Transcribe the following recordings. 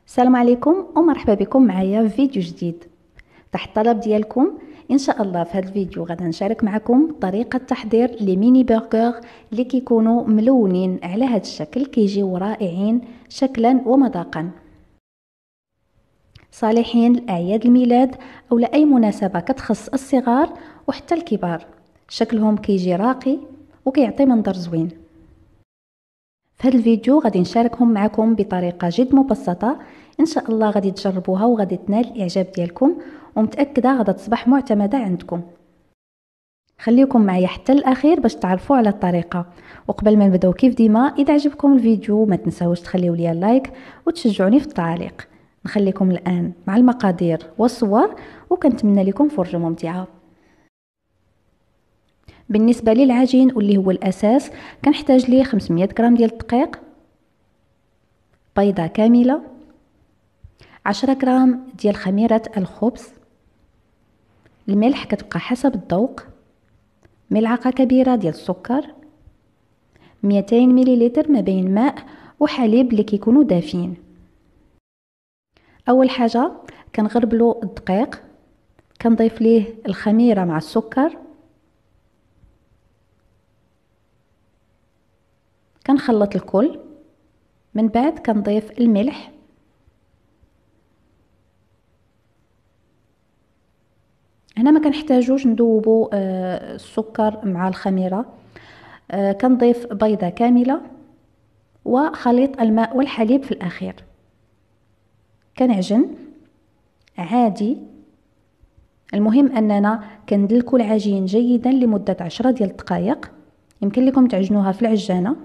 السلام عليكم ومرحبا بكم معايا في فيديو جديد. تحت الطلب ديالكم ان شاء الله في هذا الفيديو غادا نشارك معكم طريقه تحضير لي ميني برجر اللي كيكونوا ملونين على هذا الشكل، كيجيو رائعين شكلا ومذاقا، صالحين لاعياد الميلاد او لاي مناسبه كتخص الصغار وحتى الكبار. شكلهم كيجي راقي وكيعطي منظر زوين. في هذا الفيديو غادي نشاركهم معكم بطريقه جد مبسطه، ان شاء الله غادي تجربوها وغادي تنال الاعجاب ديالكم، ومتاكده غادي تصبح معتمده عندكم. خليكم معايا حتى الاخير باش تعرفوا على الطريقه. وقبل ما نبداو كيف ديما، اذا عجبكم الفيديو ما تنساوش تخليو لي لايك وتشجعوني في التعليق. نخليكم الان مع المقادير والصور، وكنتمنى لكم فرجه ممتعه. بالنسبه للعجين واللي هو الاساس، كنحتاج ليه 500 غرام ديال الدقيق، بيضه كامله، 10 غرام ديال خميره الخبز، الملح كتبقى حسب الذوق، ملعقه كبيره ديال السكر، 200 مليلتر ما بين ماء وحليب اللي كيكونوا دافين. اول حاجه كنغربلو الدقيق، كنضيف ليه الخميره مع السكر، كنخلط الكل، من بعد كنضيف الملح، هنا ما كنحتاجوش ندوبو السكر مع الخميره. كنضيف بيضه كامله وخليط الماء والحليب في الاخير. كنعجن عادي، المهم اننا كندلكو العجين جيدا لمده 10 ديال الدقائق. يمكن لكم تعجنوها في العجانه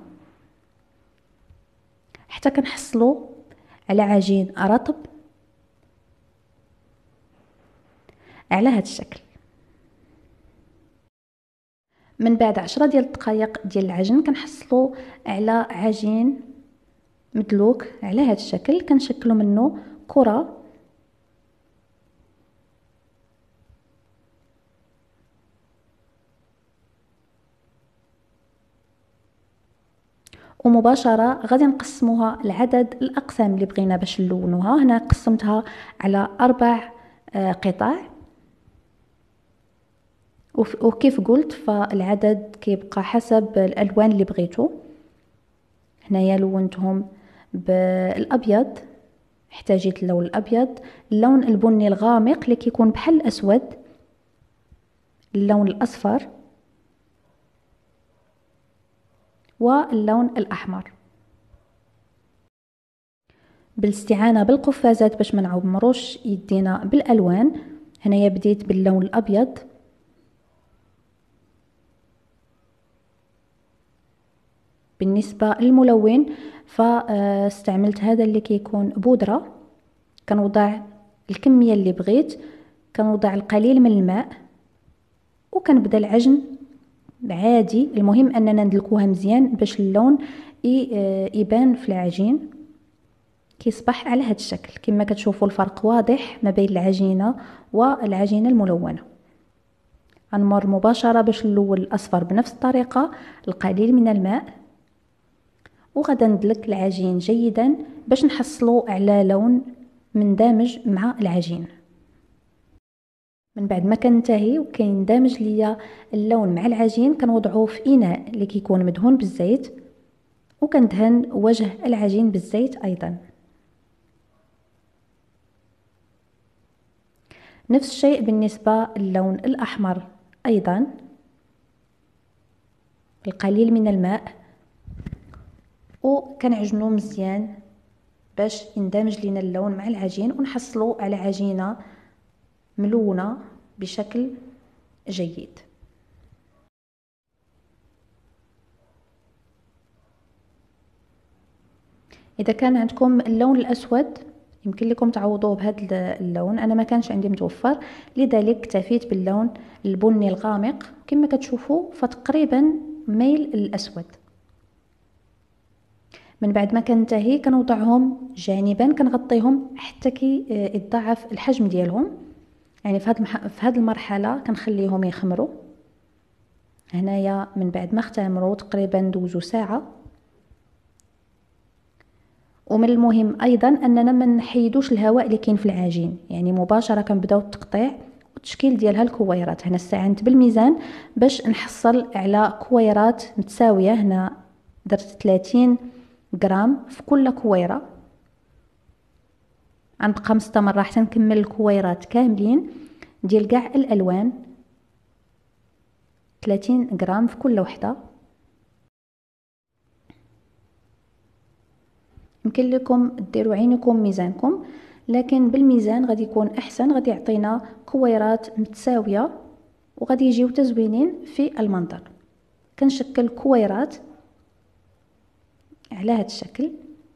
حتى كنحصلوا على عجين رطب على هذا الشكل. من بعد 10 ديال الدقائق ديال العجن كنحصلوا على عجين مدلوك على هذا الشكل. كنشكلوا منه كره، ومباشره غادي نقسموها لعدد الاقسام اللي بغينا باش نلونوها. هنا قسمتها على 4 قطع، وكيف قلت فالعدد كيبقى حسب الالوان اللي بغيتو. هنايا لونتهم بالابيض، احتاجيت اللون الابيض، اللون البني الغامق اللي كيكون بحال الاسود، اللون الاصفر واللون الاحمر. بالاستعانه بالقفازات باش ما نعمروش يدينا بالالوان، هنايا بديت باللون الابيض، بالنسبه للملون فاستعملت هذا اللي كيكون بودره. كنوضع الكميه اللي بغيت، كنوضع القليل من الماء وكنبدا العجن عادي. المهم اننا ندلكوها مزيان باش اللون يبان في العجين، كيصبح على هذا الشكل. كما كتشوفوا الفرق واضح ما بين العجينه والعجينه الملونه. غنمر مباشره باش نلون الاصفر بنفس الطريقه، القليل من الماء، وغدا ندلك العجين جيدا باش نحصلوا على لون مندمج مع العجين. من بعد ما كننتهي وكيندمج ليا اللون مع العجين، كنوضعوه في اناء اللي كيكون مدهون بالزيت، وكندهن وجه العجين بالزيت ايضا. نفس الشيء بالنسبه للون الاحمر، ايضا القليل من الماء، وكنعجنو مزيان باش يندمج لينا اللون مع العجين ونحصلوا على عجينه ملونه بشكل جيد. اذا كان عندكم اللون الاسود يمكن لكم تعوضوه بهذا اللون، انا ما كانش عندي متوفر لذلك اكتفيت باللون البني الغامق. كما كتشوفوا فتقريبا ميل الاسود. من بعد ما كننتهي كنوضعهم جانبا، كنغطيهم حتى كي يتضاعف الحجم ديالهم. يعني في هذه المرحله كنخليهم يخمروا. هنايا من بعد ما اختمروا تقريبا دوزوا ساعه، ومن المهم ايضا اننا ما نحيدوش الهواء اللي كاين في العجين، يعني مباشره كنبداو التقطيع والتشكيل ديالها الكويرات. هنا استعنت بالميزان باش نحصل على كويرات متساويه. هنا درت 30 غرام في كل كويره، غنبقى مستمره حتى نكمل الكويرات كاملين ديال كاع الالوان. 30 غرام في كل وحده. يمكن لكم ديروا عينكم ميزانكم، لكن بالميزان غادي يكون احسن، غادي يعطينا كويرات متساويه وغادي يجيو تزوينين في المنظر. كنشكل كويرات على هذا الشكل.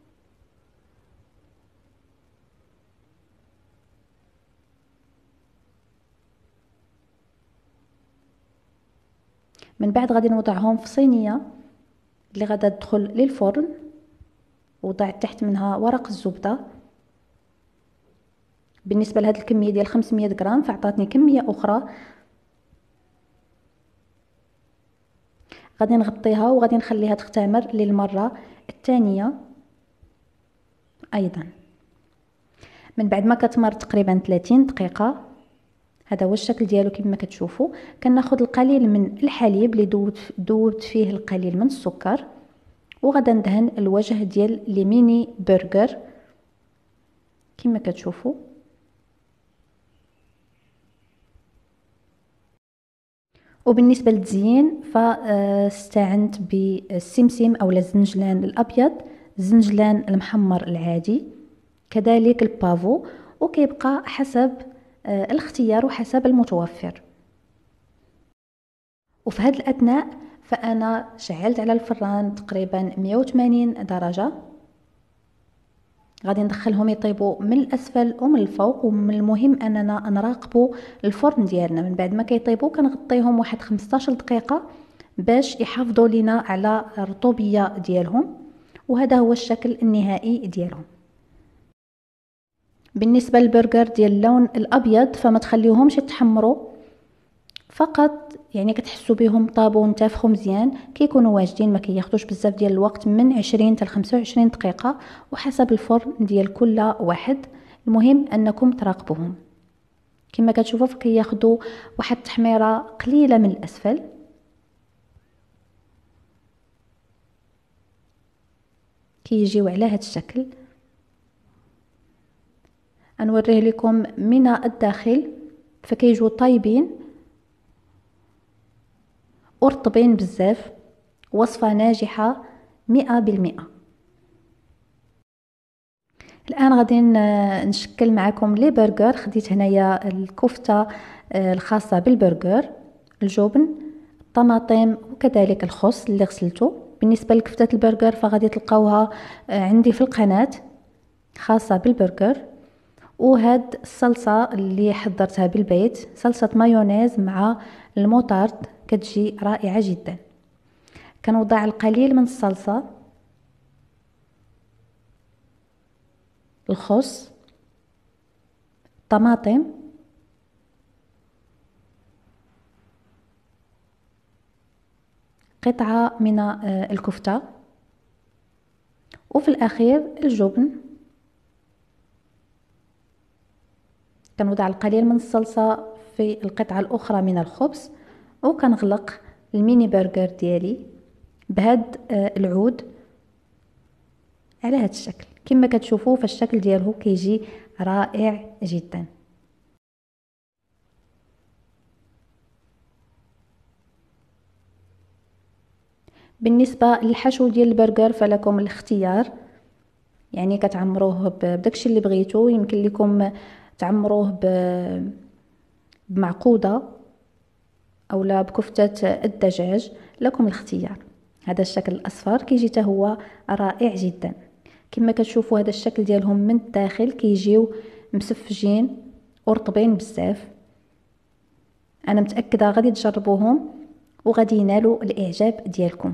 من بعد غادي نوضعهم في صينيه اللي غادا تدخل للفرن، وضعت تحت منها ورق الزبده. بالنسبه لهذه الكميه ديال 500 غرام فعطاتني كميه اخرى. غادي نغطيها وغادي نخليها تختمر للمره الثانيه ايضا. من بعد ما كتمر تقريبا 30 دقيقه، هذا هو الشكل ديالو كما كتشوفوا. كناخذ القليل من الحليب اللي دوبت فيه القليل من السكر، وغادا ندهن الوجه ديال لي ميني برجر كما كتشوفوا. وبالنسبه للتزيين فاستعنت بالسمسم اولا الزنجلان الابيض، الزنجلان المحمر العادي، كذلك البافو، وكيبقى حسب الاختيار وحسب المتوفر. وفي هذه الاثناء فانا شعلت على الفران تقريبا 180 درجه. غادي ندخلهم يطيبوا من الاسفل ومن الفوق، ومن المهم اننا نراقبوا الفرن ديالنا. من بعد ما كيطيبوا كنغطيهم واحد 15 دقيقه باش يحافظوا لنا على الرطوبيه ديالهم، وهذا هو الشكل النهائي ديالهم. بالنسبه للبرجر ديال اللون الابيض فما تخليوهمش يتحمروا، فقط يعني كتحسوا بهم طابوا ونتفخوا مزيان، كيكونوا واجدين، ما كياخذوش بزاف ديال الوقت، من 20 حتى 25 دقيقه وحسب الفرن ديال كل واحد. المهم انكم تراقبوهم. كما كتشوفوا كياخذوا واحد التحميره قليله من الاسفل. كيجيو على هذا الشكل. نوريه لكم من الداخل، فكيجوا طايبين ورطبين بزاف. وصفة ناجحة 100%. الآن غادي نشكل معكم لي برجر. خديت هنايا الكفتة الخاصة بالبرجر، الجبن، الطماطم، وكذلك الخس اللي غسلته. بالنسبة لكفتة البرجر فغادي تلقاوها عندي في القناة خاصة بالبرجر. وهاد الصلصة اللي حضرتها بالبيت، صلصة مايونيز مع الموطارد، كتجي رائعة جدا. كنوضع القليل من الصلصة، الخس، الطماطم، قطعة من الكفتة، وفي الأخير الجبن. كنوضع القليل من الصلصة في القطعة الأخرى من الخبز، وكنغلق الميني برجر ديالي بهاد العود على هاد الشكل. كما كتشوفوا فالشكل ديالو كيجي رائع جدا. بالنسبه للحشو ديال البرجر فلكم الاختيار، يعني كتعمروه بداكشي اللي بغيتو. يمكن لكم تعمروه بمعقوده اولا بكفته الدجاج، لكم الاختيار. هذا الشكل الاصفر كيجي حتى هو رائع جدا. كما كتشوفوا هذا الشكل ديالهم من الداخل كيجيو مسفجين ورطبين بزاف. انا متاكده غادي تجربوهم وغادي ينالوا الاعجاب ديالكم.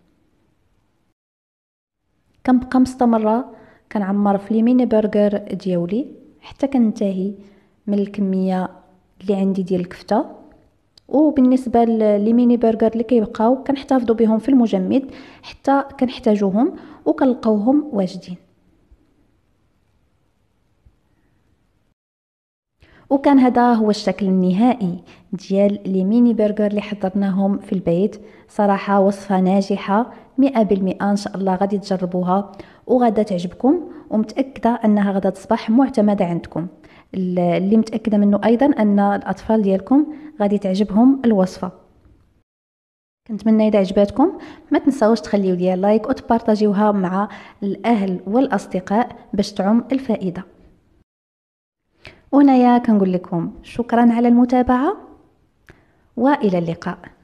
كنبقى مستمره كنعمر في الميني برجر ديالي حتى كننتهي من الكميه اللي عندي ديال الكفته. وبالنسبه للميني برجر اللي كيبقاو كنحتفظوا بهم في المجمد حتى كنحتاجوهم وكنلقاوهم واجدين. وكان هذا هو الشكل النهائي ديال لي ميني برجر اللي حضرناهم في البيت. صراحة وصفة ناجحة 100%. ان شاء الله غادي تجربوها وغادا تعجبكم، ومتأكدة انها غادا تصبح معتمدة عندكم. اللي متأكدة منه ايضا ان الاطفال ديالكم غادي تعجبهم الوصفة. كنتمنى اذا عجباتكم ما تنساوش تخليو ليا لايك وتبارطاجيوها مع الاهل والاصدقاء باش تعم الفائدة. وهنايا كنقول لكم شكرا على المتابعة، والى اللقاء.